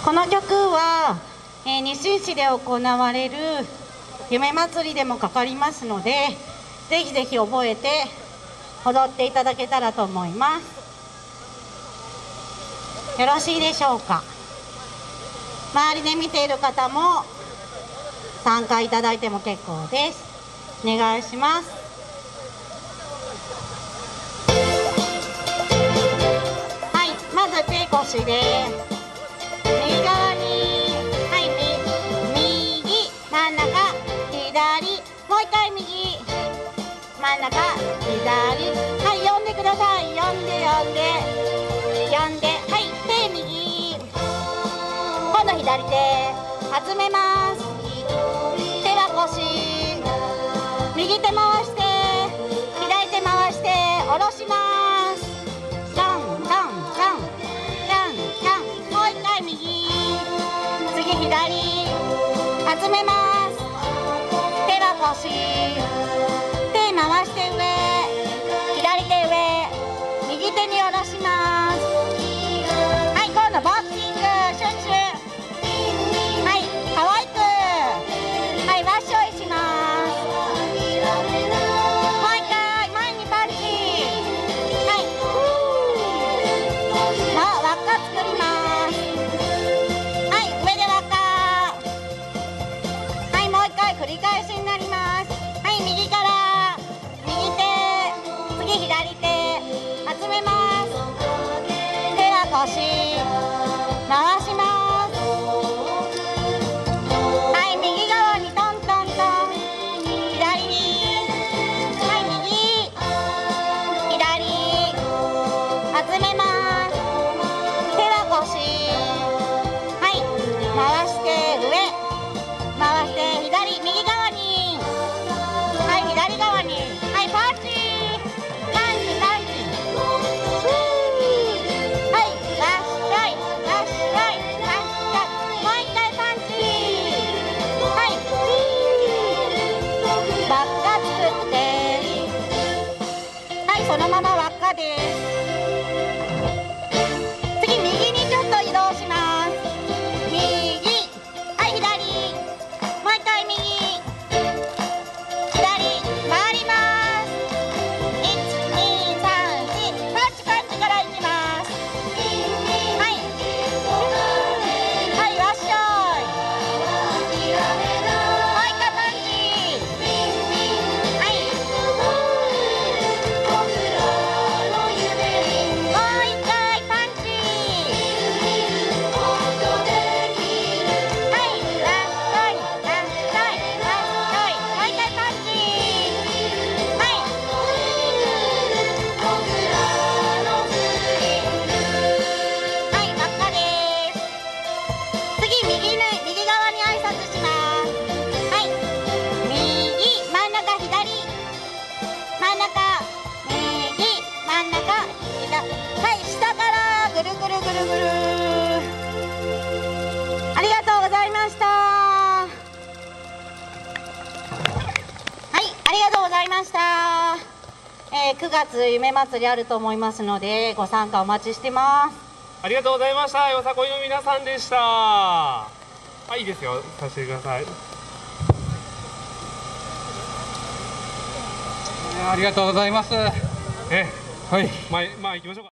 この曲は、西市で行われる夢祭りでもかかりますので、ぜひぜひ覚えて踊っていただけたらと思います。よろしいでしょうか。周りで見ている方も参加いただいても結構です。お願いします。はい、まず手腰で右側に、はい、右、真ん中、左、もう一回右、真ん中、左、はい、呼んでください。呼んで、はい、手右、今度左手、集めます。手は腰、右手回して、左手回して、下ろします。キャン、もう一回右、次左、集めます。手は腰、手回して上、左手上、右手に下ろします。はい、今度ボクシング、シュッシュ、はい、可愛く、はい、ワッショイします。もう一回前にパンチ、はい、輪っか作ります。はい、上で輪っか、はい、もう一回繰り返しになります。はい、右から右手、次左手、集めます。手は腰、回します。はい、右側にトントントン、左に、はい、右、左、集めます。手は腰、はい、回して上、回して左、右側に、はい、左側に、はい、パンチ、はい、ラッシャイ、もう一回パンチ、はい、輪っか作って、はい、そのまま輪っかです。次、右にちょっと移動します。右、はい、左、もう一回右、左、回ります。1、2、3、4、パンチからいきます。はい、はい、ワッショイ、もう一回パンチ、はい、もう一回パンチ、はい、ラッショイ、もう一回パンチ、はい、はい、輪っかです。次、右側に挨拶します。はい、右、真ん中、左、真ん中、右、真ん中、左、はい、下からぐるぐる。ありがとうございました。はい、ありがとうございました。9月夢祭りあると思いますので、ご参加お待ちしてます。 ありがとうございました。よさこいの皆さんでした。はい、いいですよ。させてください。 ありがとうございます。 はい、行きましょうか。